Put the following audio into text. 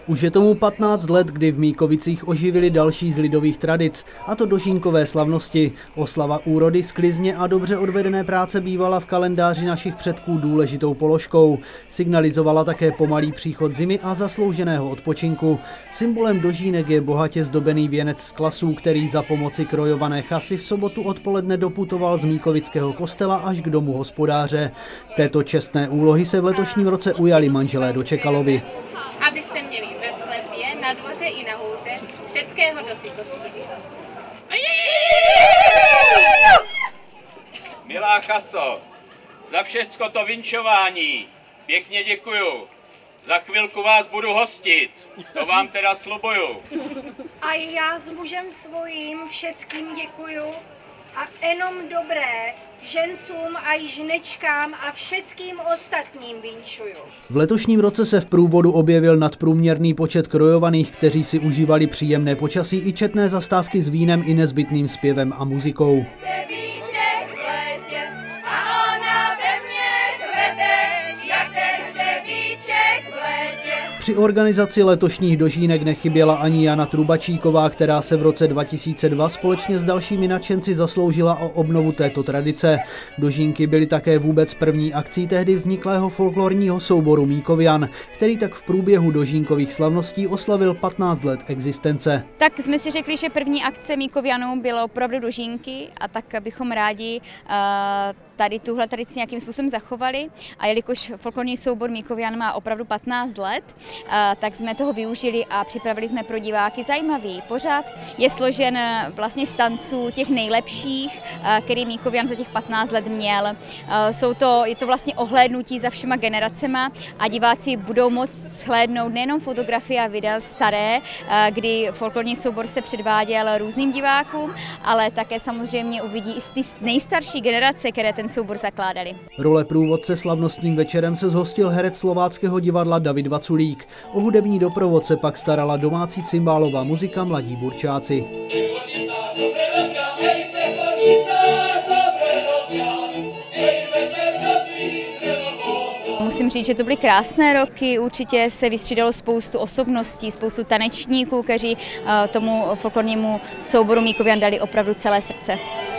Už je tomu 15 let, kdy v Míkovicích oživili další z lidových tradic, a to dožínkové slavnosti. Oslava úrody, sklizně a dobře odvedené práce bývala v kalendáři našich předků důležitou položkou. Signalizovala také pomalý příchod zimy a zaslouženého odpočinku. Symbolem dožínek je bohatě zdobený věnec z klasů, který za pomoci krojované chasy v sobotu odpoledne doputoval z míkovického kostela až k domu hospodáře. Této čestné úlohy se v letošním roce ujali manželé Dočekalovi. Abyste měli ve sklepě, na dvoře i na hůře všeckého dosytosti. Milá chaso, za všecko to vinčování pěkně děkuju. Za chvilku vás budu hostit, to vám teda slibuju. A já s mužem svojím všeckým děkuju a jenom dobré žencům a žnečkám a všeckým ostatním vinčuju. V letošním roce se v průvodu objevil nadprůměrný počet krojovaných, kteří si užívali příjemné počasí i četné zastávky s vínem i nezbytným zpěvem a muzikou. Při organizaci letošních dožínek nechyběla ani Jana Trubačíková, která se v roce 2002 společně s dalšími nadšenci zasloužila o obnovu této tradice. Dožínky byly také vůbec první akcí tehdy vzniklého folklorního souboru Míkovian, který tak v průběhu dožínkových slavností oslavil 15 let existence. Tak jsme si řekli, že první akce Míkovianů bylo opravdu dožínky a tak bychom rádi tady tuhle tradici nějakým způsobem zachovali. A jelikož folklorní soubor Míkovian má opravdu 15 let, tak jsme toho využili a připravili jsme pro diváky zajímavý pořad. Je složen vlastně z tanců těch nejlepších, který Míkovian za těch 15 let měl. Je to vlastně ohlédnutí za všema generacema a diváci budou moct shlédnout nejenom fotografie a videa staré, kdy folklorní soubor se předváděl různým divákům, ale také samozřejmě uvidí i ty nejstarší generace, které ten soubor zakládali. Role průvodce slavnostním večerem se zhostil herec Slováckého divadla David Vaculík. O hudební doprovod se pak starala domácí cymbálová muzika Mladí burčáci. Musím říct, že to byly krásné roky, určitě se vystřídalo spoustu osobností, spoustu tanečníků, kteří tomu folklornímu souboru Míkovian dali opravdu celé srdce.